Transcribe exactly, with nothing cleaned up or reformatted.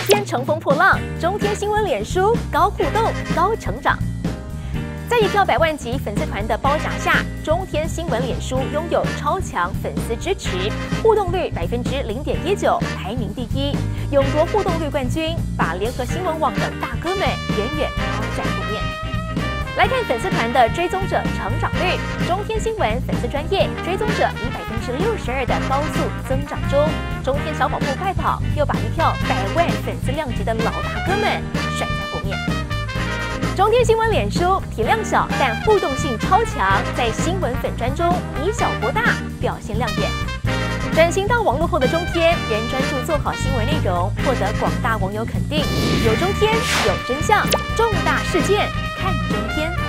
天乘风破浪，中天新闻脸书高互动、高成长。在一票百万级粉丝团的包夹下，中天新闻脸书拥有超强粉丝支持，互动率百分之零点一九，排名第一，勇夺互动率冠军，把联合新闻网等大哥们远远抛在后面。来看粉丝团的追踪者成长率，中天新闻粉丝专页追踪者以百分之六十二的高速增长中，中天小跑步快跑又把一票百万粉丝量级的老大哥们甩在后面。中天新闻脸书体量小，但互动性超强，在新闻粉专中以小博大，表现亮眼。转型到网络后的中天，仍专注做好新闻内容，获得广大网友肯定。有中天，有真相，重大事件看中天。